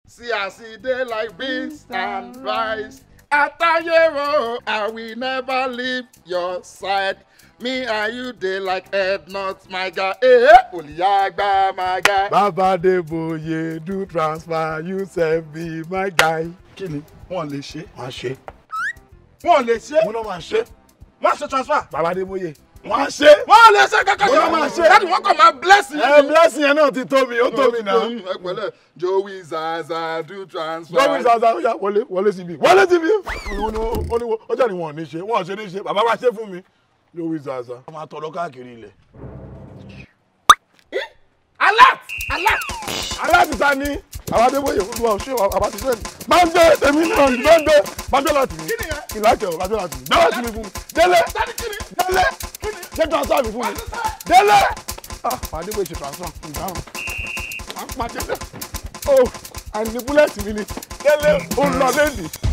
See, I see they like beans and rice. Atayero, I will never leave your side. Me and you, they like head nuts, my guy. WOLI AGBA, my guy. Baba ADEBOYE, do transfer, you say be my guy. Kini, wọ́n lè ṣe. Wọ́n ṣe. Wọ́n lè ṣe. Mo náà máa ṣe. Má ṣe transfer. Baba ADEBOYE. Wọ́n ṣe. Wọ́n lè ṣe kankan. Mo náà máa ṣe. Láti wọ́n kàn máa bless you. Blessing yẹn náà ti tó mi, ó tó mi náà. Ẹ pẹ̀lẹ́, Joey Zaza, do transfer. Joey Zaza, ó yá wọlé síbi. Wọlé síbi. Ọjọ́ ni wọ́n ò ní ṣe, wọ́n ò ṣe ní ṣe. Bàbá wa ṣe fún mi. Joey Zaza. Wọ́n máa tọrọ káàkiri ilẹ̀. Alert! Alert! Aláàtìsá ni àwọn ADEBOYE olúwa òṣè àbá ti fẹ́ mi. Báńdé tèmi náà báńdé láti mi. Ìlàjẹ̀ báńdé láti mi. Bẹ́ẹ̀ láti mi fún mi. Délé! Délé! Ṣé transfer mi fún mi? Délé! ADEBOYE ṣe transfer ìdáhùn. À ń pa Délé. Àìní búlẹ̀tì mi ni. Délé ó lọ lẹ́yìn.